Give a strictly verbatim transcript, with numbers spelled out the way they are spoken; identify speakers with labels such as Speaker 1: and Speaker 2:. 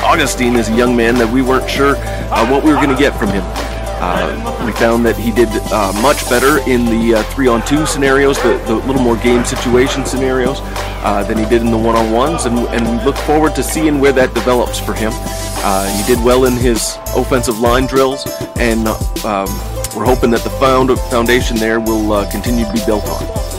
Speaker 1: Augustine is a young man that we weren't sure uh, what we were going to get from him. Uh, we found that he did uh, much better in the uh, three-on-two scenarios, the, the little more game situation scenarios, uh, than he did in the one-on-ones, and, and we look forward to seeing where that develops for him. Uh, he did well in his offensive line drills, and um, we're hoping that the found foundation there will uh, continue to be built on.